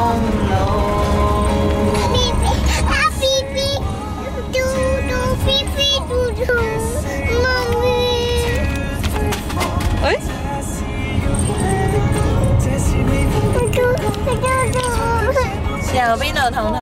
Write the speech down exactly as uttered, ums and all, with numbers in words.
哔哔啊哔哔，嘟嘟哔哔嘟嘟，妈咪。 哎， 嘟嘟嘟嘟。 小兵的彤彤。